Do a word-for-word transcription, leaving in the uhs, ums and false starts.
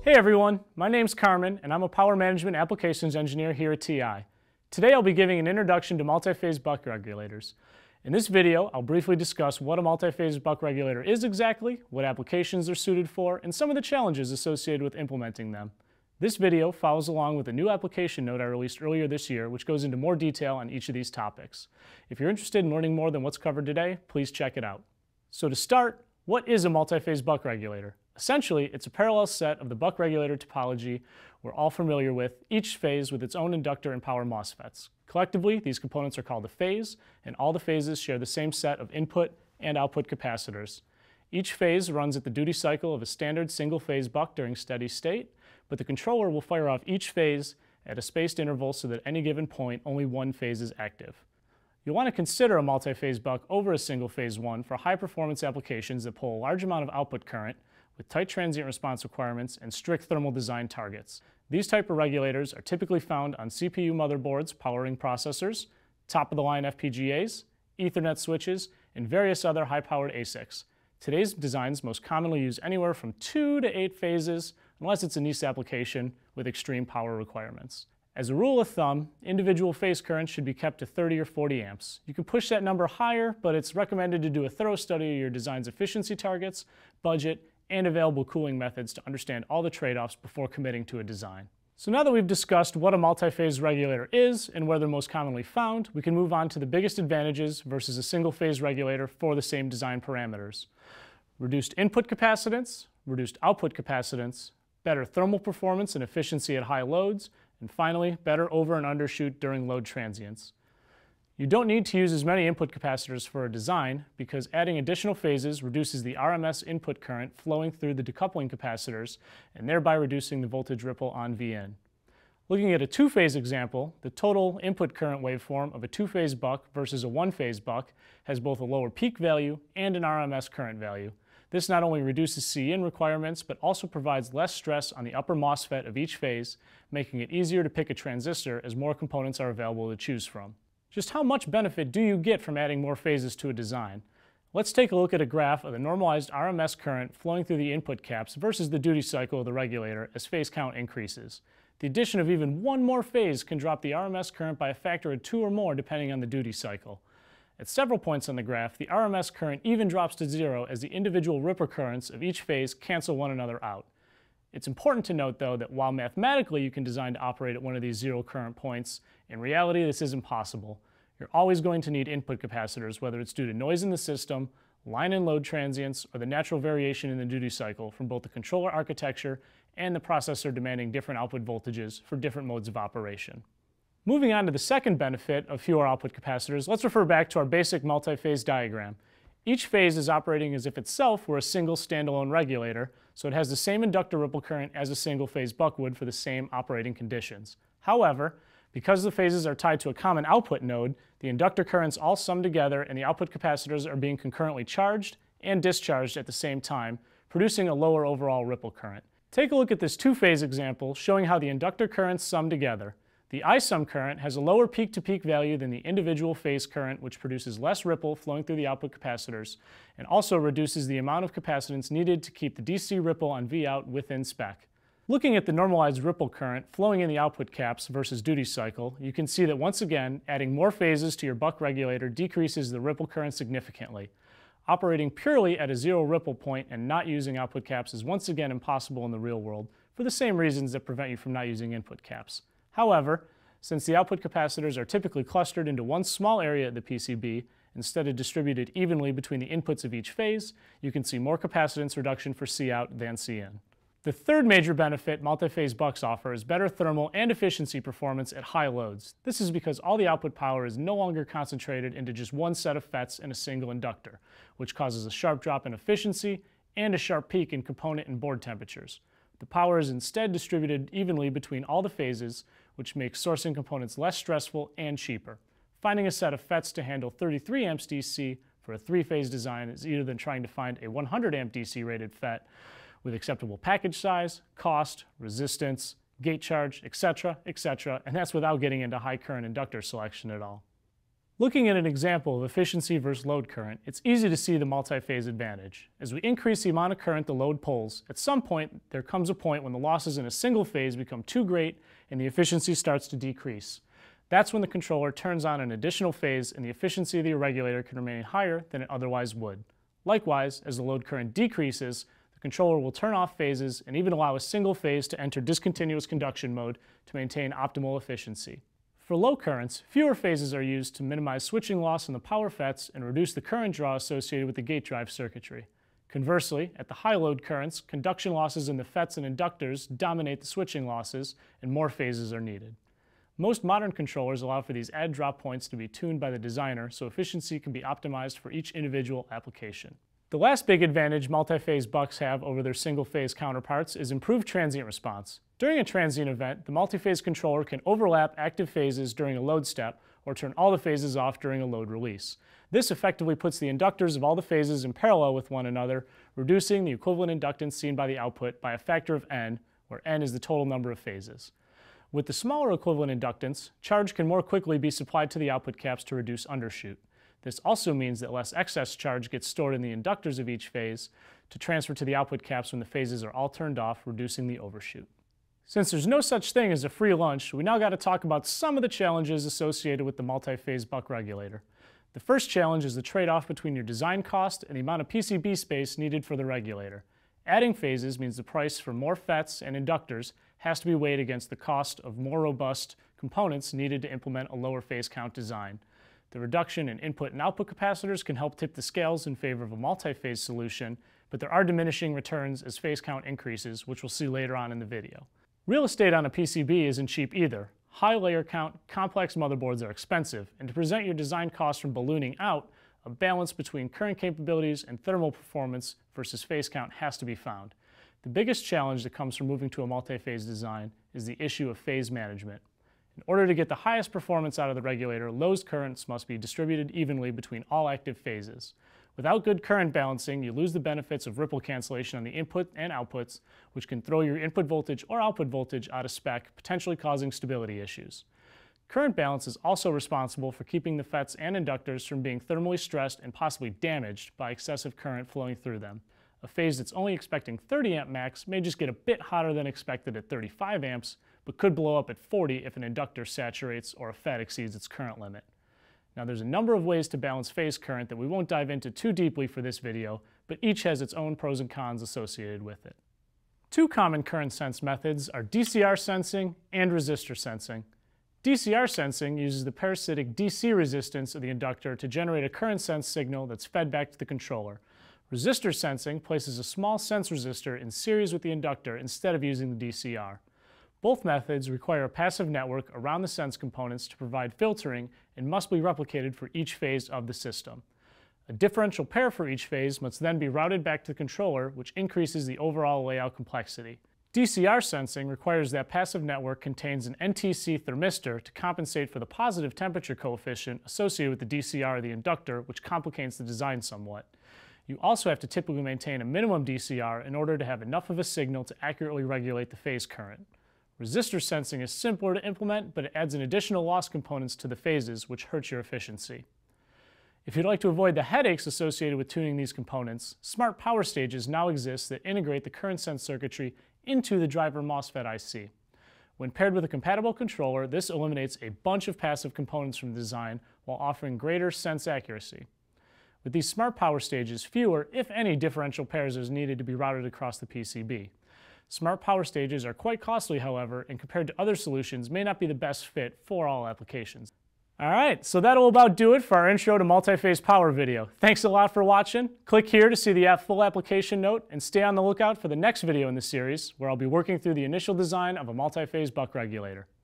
Hey everyone, my name's Carmen and I'm a Power Management Applications Engineer here at T I. Today I'll be giving an introduction to multi-phase buck regulators. In this video, I'll briefly discuss what a multi-phase buck regulator is exactly, what applications they're suited for, and some of the challenges associated with implementing them. This video follows along with a new application note I released earlier this year, which goes into more detail on each of these topics. If you're interested in learning more than what's covered today, please check it out. So to start, what is a multi-phase buck regulator? Essentially, it's a parallel set of the buck regulator topology we're all familiar with, each phase with its own inductor and power MOSFETs. Collectively, these components are called a phase, and all the phases share the same set of input and output capacitors. Each phase runs at the duty cycle of a standard single-phase buck during steady state, but the controller will fire off each phase at a spaced interval so that at any given point, only one phase is active. You'll want to consider a multi-phase buck over a single-phase one for high-performance applications that pull a large amount of output current with tight transient response requirements and strict thermal design targets. These type of regulators are typically found on C P U motherboards powering processors, top-of-the-line F P G As, Ethernet switches, and various other high-powered A S I Cs. Today's designs most commonly use anywhere from two to eight phases, unless it's a niche application with extreme power requirements. As a rule of thumb, individual phase currents should be kept to thirty or forty amps. You can push that number higher, but it's recommended to do a thorough study of your design's efficiency targets, budget, and available cooling methods to understand all the trade-offs before committing to a design. So now that we've discussed what a multi-phase regulator is and where they're most commonly found, we can move on to the biggest advantages versus a single-phase regulator for the same design parameters. Reduced input capacitance, reduced output capacitance, better thermal performance and efficiency at high loads, and finally, better over and undershoot during load transients. You don't need to use as many input capacitors for a design because adding additional phases reduces the R M S input current flowing through the decoupling capacitors and thereby reducing the voltage ripple on V in. Looking at a two-phase example, the total input current waveform of a two-phase buck versus a one-phase buck has both a lower peak value and an R M S current value. This not only reduces C in requirements, but also provides less stress on the upper MOSFET of each phase, making it easier to pick a transistor as more components are available to choose from. Just how much benefit do you get from adding more phases to a design? Let's take a look at a graph of the normalized R M S current flowing through the input caps versus the duty cycle of the regulator as phase count increases. The addition of even one more phase can drop the R M S current by a factor of two or more depending on the duty cycle. At several points on the graph, the R M S current even drops to zero as the individual ripple currents of each phase cancel one another out. It's important to note, though, that while mathematically you can design to operate at one of these zero current points, in reality this isn't possible. You're always going to need input capacitors, whether it's due to noise in the system, line and load transients, or the natural variation in the duty cycle from both the controller architecture and the processor demanding different output voltages for different modes of operation. Moving on to the second benefit of fewer output capacitors, let's refer back to our basic multi-phase diagram. Each phase is operating as if itself were a single standalone regulator, so it has the same inductor ripple current as a single-phase buck would for the same operating conditions. However, because the phases are tied to a common output node, the inductor currents all sum together and the output capacitors are being concurrently charged and discharged at the same time, producing a lower overall ripple current. Take a look at this two-phase example showing how the inductor currents sum together. The I sum current has a lower peak-to-peak value than the individual phase current, which produces less ripple flowing through the output capacitors and also reduces the amount of capacitance needed to keep the D C ripple on V out within spec. Looking at the normalized ripple current flowing in the output caps versus duty cycle, you can see that once again, adding more phases to your buck regulator decreases the ripple current significantly. Operating purely at a zero ripple point and not using output caps is once again impossible in the real world for the same reasons that prevent you from not using input caps. However, since the output capacitors are typically clustered into one small area at the P C B, instead of distributed evenly between the inputs of each phase, you can see more capacitance reduction for C out than C in. The third major benefit multi-phase bucks offer is better thermal and efficiency performance at high loads. This is because all the output power is no longer concentrated into just one set of FETs and a single inductor, which causes a sharp drop in efficiency and a sharp peak in component and board temperatures. The power is instead distributed evenly between all the phases, which makes sourcing components less stressful and cheaper. Finding a set of FETs to handle thirty-three amps D C for a three-phase design is easier than trying to find a one hundred amp D C rated FET with acceptable package size, cost, resistance, gate charge, et cetera, et cetera, and that's without getting into high current inductor selection at all. Looking at an example of efficiency versus load current, it's easy to see the multi-phase advantage. As we increase the amount of current the load pulls, at some point there comes a point when the losses in a single phase become too great and the efficiency starts to decrease. That's when the controller turns on an additional phase and the efficiency of the regulator can remain higher than it otherwise would. Likewise, as the load current decreases, the controller will turn off phases and even allow a single phase to enter discontinuous conduction mode to maintain optimal efficiency. For low currents, fewer phases are used to minimize switching loss in the power F E Ts and reduce the current draw associated with the gate drive circuitry. Conversely, at the high load currents, conduction losses in the F E Ts and inductors dominate the switching losses and more phases are needed. Most modern controllers allow for these add drop points to be tuned by the designer so efficiency can be optimized for each individual application. The last big advantage multi-phase bucks have over their single-phase counterparts is improved transient response. During a transient event, the multi-phase controller can overlap active phases during a load step or turn all the phases off during a load release. This effectively puts the inductors of all the phases in parallel with one another, reducing the equivalent inductance seen by the output by a factor of n, where n is the total number of phases. With the smaller equivalent inductance, charge can more quickly be supplied to the output caps to reduce undershoot. This also means that less excess charge gets stored in the inductors of each phase to transfer to the output caps when the phases are all turned off, reducing the overshoot. Since there's no such thing as a free lunch, we now got to talk about some of the challenges associated with the multi-phase buck regulator. The first challenge is the trade-off between your design cost and the amount of P C B space needed for the regulator. Adding phases means the price for more F E Ts and inductors has to be weighed against the cost of more robust components needed to implement a lower phase count design. The reduction in input and output capacitors can help tip the scales in favor of a multi-phase solution, but there are diminishing returns as phase count increases, which we'll see later on in the video. Real estate on a P C B isn't cheap either. High layer count, complex motherboards are expensive, and to present your design costs from ballooning out, a balance between current capabilities and thermal performance versus phase count has to be found. The biggest challenge that comes from moving to a multi-phase design is the issue of phase management. In order to get the highest performance out of the regulator, load currents must be distributed evenly between all active phases. Without good current balancing, you lose the benefits of ripple cancellation on the input and outputs, which can throw your input voltage or output voltage out of spec, potentially causing stability issues. Current balance is also responsible for keeping the F E Ts and inductors from being thermally stressed and possibly damaged by excessive current flowing through them. A phase that's only expecting thirty amp max may just get a bit hotter than expected at thirty-five amps, but could blow up at forty if an inductor saturates or a F E T exceeds its current limit. Now there's a number of ways to balance phase current that we won't dive into too deeply for this video, but each has its own pros and cons associated with it. Two common current sense methods are D C R sensing and resistor sensing. D C R sensing uses the parasitic D C resistance of the inductor to generate a current sense signal that's fed back to the controller. Resistor sensing places a small sense resistor in series with the inductor instead of using the D C R. Both methods require a passive network around the sense components to provide filtering and must be replicated for each phase of the system. A differential pair for each phase must then be routed back to the controller, which increases the overall layout complexity. D C R sensing requires that passive network contains an N T C thermistor to compensate for the positive temperature coefficient associated with the D C R of the inductor, which complicates the design somewhat. You also have to typically maintain a minimum D C R in order to have enough of a signal to accurately regulate the phase current. Resistor sensing is simpler to implement, but it adds an additional loss components to the phases, which hurts your efficiency. If you'd like to avoid the headaches associated with tuning these components, smart power stages now exist that integrate the current sense circuitry into the driver MOSFET I C. When paired with a compatible controller, this eliminates a bunch of passive components from the design while offering greater sense accuracy. With these smart power stages, fewer, if any, differential pairs is needed to be routed across the P C B. Smart power stages are quite costly, however, and compared to other solutions may not be the best fit for all applications. Alright, so that'll about do it for our intro to multi-phase power video. Thanks a lot for watching. Click here to see the full application note and stay on the lookout for the next video in the series where I'll be working through the initial design of a multi-phase buck regulator.